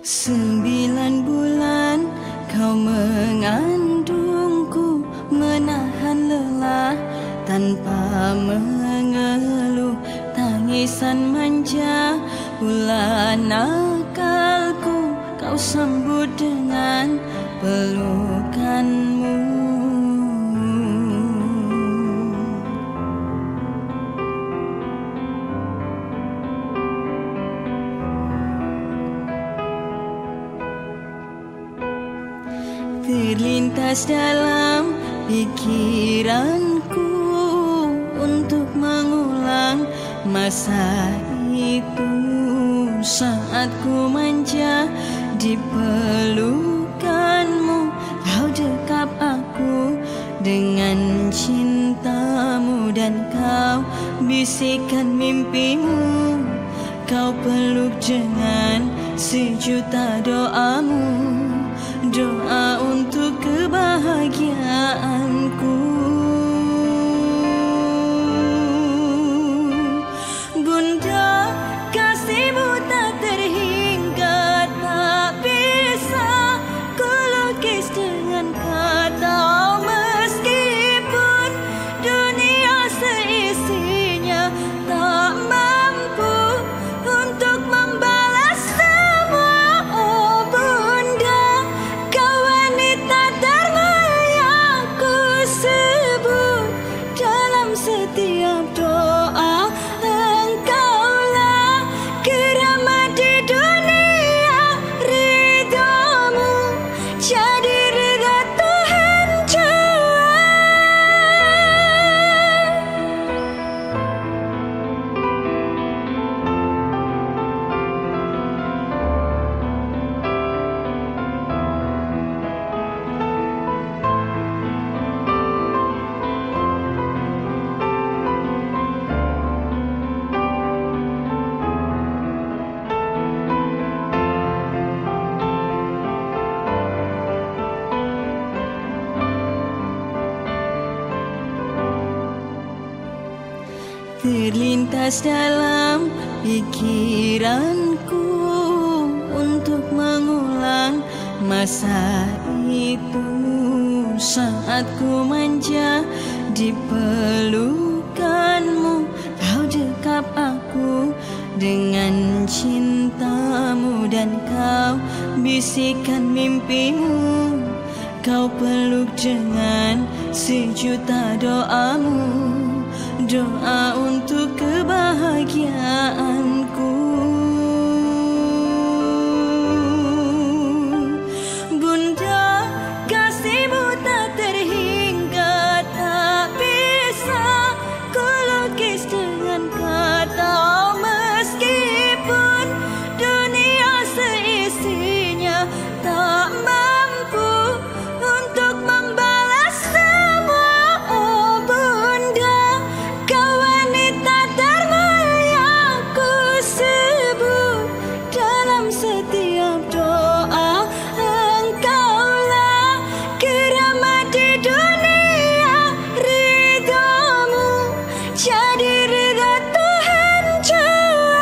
9 bulan kau mengandungku, menahan lelah tanpa mengeluh. Tangisan manja bulan akalku, kau sambut dengan pelukanmu. Terlintas dalam pikiranku untuk mengulang masa itu, saat ku manja di pelukanmu. Kau dekap aku dengan cintamu dan kau bisikkan mimpimu. Kau peluk dengan sejuta doamu, doa untuk kebahagiaanku. Bunda, kasihmu tak terhingga, tak bisa ku lukis dengan kata. Meskipun dunia seisinya tak mampu untuk membalas semua. Oh Bunda, kau wanita termulia ku sebut dalam setiap doa. Engkaulah keramat di dunia, ridhamu jadi ridha Tuhan jua. Terlintas dalam pikiranku untuk mengulang masa itu, saat ku manja di pelukanmu. Kau dekap aku dengan cintamu dan kau bisikkan mimpimu. Kau peluk dengan sejuta doamu, doa untuk kebahagiaanku. Bunda, kasihmu tak terhingga, tak bisa ku lukis dengan kata. Meskipun dunia seisinya tak mampu untuk membalas semua. Oh Bunda, kau wanita termulia ku sebut dalam setiap doa. Engkaulah keramat di dunia, ridhamu jadi ridha Tuhan jua.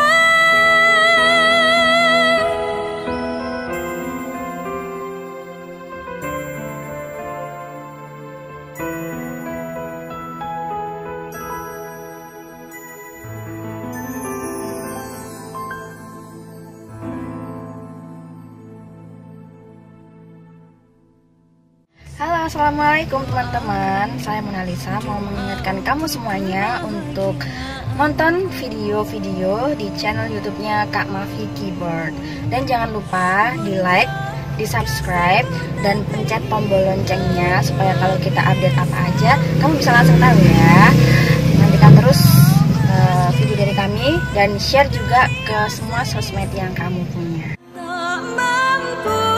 Halo, assalamualaikum teman-teman. Saya Monalisa mau mengingatkan kamu semuanya untuk nonton video-video di channel YouTube-nya Kak Mavi Keyboard. Dan jangan lupa di like, di subscribe, dan pencet tombol loncengnya supaya kalau kita update apa aja kamu bisa langsung tahu ya. Nantikan terus video dari kami dan share juga ke semua sosmed yang kamu punya. Tak mampu